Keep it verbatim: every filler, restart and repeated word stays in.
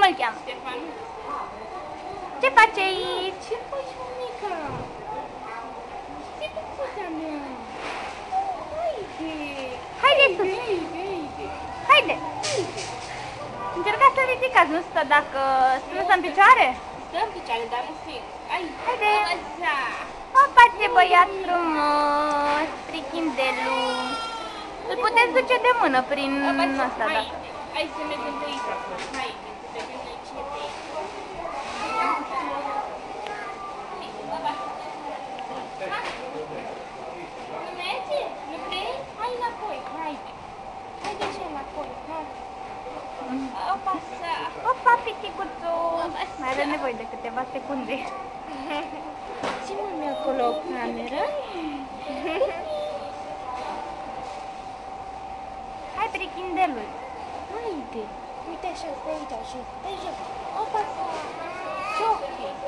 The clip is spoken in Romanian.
îl cheamă? Ștefan. Ce faci aici? Ce faci, mămica? Ce bucuța mea? Haide! Haide sus! Haide, haide! Haide! Încercați să ridicați, nu stă dacă nu stă în picioare? Stă în picioare, dar nu fix. Hai, Haide! așa! Opa, ce băiat frumos! Prichindelul! Îl puteți duce de mână prin ăsta, Hai, dacă... hai să mergem pe aici. Hai, să vedem noi cine pe aici. Nu merge? Nu vrei? Hai înapoi, haide. Haide și înapoi, hai. Opa, așa. Opa, piticuțul! Mai are nevoie de câteva secunde. Ține-mi acolo o cameră. Hai, prichindelul! Haide. Uite așa, stai aici, așa. Stai jos. Opa, așa. Ce ochi.